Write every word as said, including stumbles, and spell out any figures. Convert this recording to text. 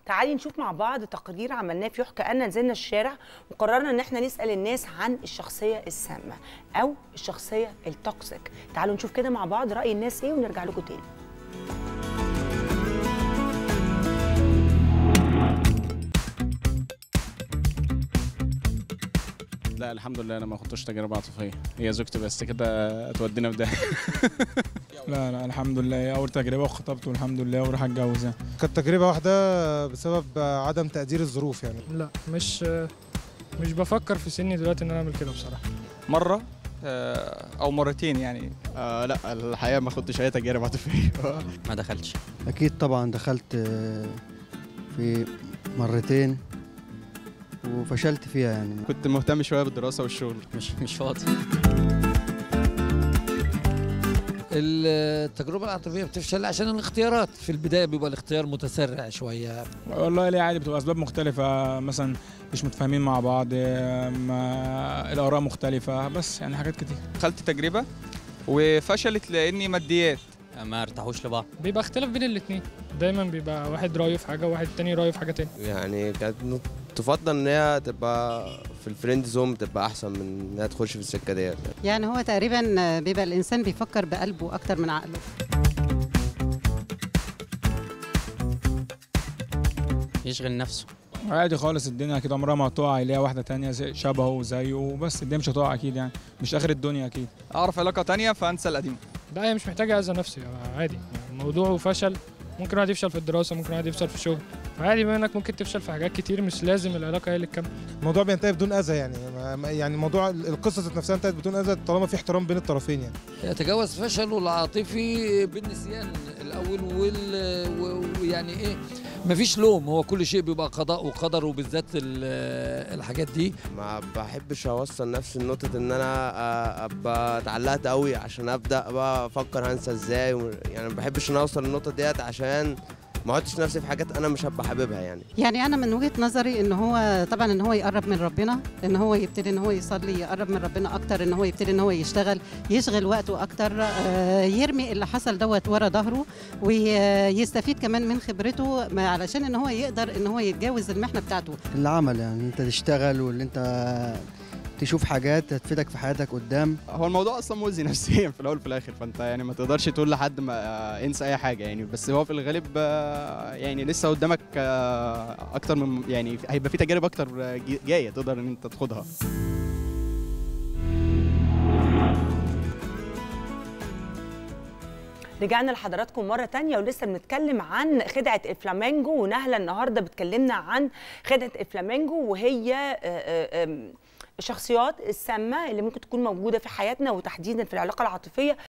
تعالي نشوف مع بعض تقرير عملناه في يحكى أن نزلنا الشارع وقررنا ان احنا نسأل الناس عن الشخصية السامة او الشخصية التوكسيك. تعالوا نشوف كده مع بعض رأي الناس ايه ونرجع لكم تاني. لا الحمد لله انا ما خدتش تجربه عاطفيه، هي زوجتي بس كده تودينا في ده. لا لا الحمد لله، هي اول تجربه وخطبت والحمد لله وراح اتجوز. يعني كانت تجربه واحده بسبب عدم تقدير الظروف. يعني لا مش مش بفكر في سني دلوقتي ان انا اعمل كده بصراحه. مره او مرتين يعني. آه لا الحقيقه ما خدتش اي تجارب عاطفيه. ما دخلتش. اكيد طبعا دخلت في مرتين وفشلت فيها. يعني كنت مهتم شويه بالدراسه والشغل. مش مش فاضي. التجربه العاطفيه بتفشل عشان الاختيارات في البدايه بيبقى الاختيار متسرع شويه. والله ليه عادي، بتبقى اسباب مختلفه، مثلا مش متفاهمين مع بعض، ما الاراء مختلفه، بس يعني حاجات كتير. دخلت تجربه وفشلت لاني ماديات ما ارتاحوش لبعض. بيبقى اختلاف بين الاثنين، دايما بيبقى واحد رايه في حاجه وواحد تاني رايه في حاجه تاني. يعني كانت تفضل ان هي تبقى في الفريند زون، تبقى احسن من انها تخش في السكه ديت. يعني هو تقريبا بيبقى الانسان بيفكر بقلبه اكتر من عقله. يشغل نفسه عادي خالص، الدنيا اكيد عمرها ما هتقع، يلاقي واحده تانية شبهه زيه، بس الدنيا مش هتقع اكيد، يعني مش اخر الدنيا اكيد. اعرف علاقه تانية فانسى القديمه. لا هي مش محتاجه اذى نفسي، عادي يعني موضوعه فشل. ممكن واحد يفشل في الدراسه، ممكن واحد يفشل في الشغل، عادي. بما انك ممكن تفشل في حاجات كتير مش لازم العلاقه هي اللي تكمل. الموضوع بينتهي بدون اذى، يعني يعني موضوع القصه ذات نفسها انتهت بدون اذى طالما في احترام بين الطرفين. يعني يتجاوز فشله العاطفي بالنسيان الاول ويعني ايه، مفيش لوم، هو كل شيء بيبقى قضاء وقدر، وبالذات الحاجات دي. ما بحبش اوصل نفسي لنقطه ان انا ابقى اتعلقت قوي عشان ابدا بقى افكر هنسى ازاي. يعني ما بحبش ان اوصل للنقطه ديت عشان ما احطش نفسي في حاجات انا مش هبقى حاببها. يعني يعني انا من وجهه نظري ان هو طبعا ان هو يقرب من ربنا، ان هو يبتدي ان هو يصلي، يقرب من ربنا اكتر، ان هو يبتدي ان هو يشتغل، يشغل وقته اكتر، يرمي اللي حصل دوت ورا ظهره، ويستفيد كمان من خبرته علشان ان هو يقدر ان هو يتجاوز المحنه بتاعته. العمل يعني انت تشتغل واللي انت تشوف حاجات هتفيدك في حياتك قدام. هو الموضوع اصلا مؤذي نفسيا في الاول وفي الاخر، فانت يعني ما تقدرش تقول لحد ما انسى اي حاجه يعني. بس هو في الغالب يعني لسه قدامك اكتر من، يعني هيبقى في تجارب اكتر جايه تقدر ان انت تاخدها. رجعنا لحضراتكم مرة تانية ولسه بنتكلم عن خدعة الفلامينجو، ونهلة النهاردة بتكلمنا عن خدعة الفلامينجو، وهي الشخصيات السامة اللي ممكن تكون موجودة في حياتنا وتحديدا في العلاقة العاطفية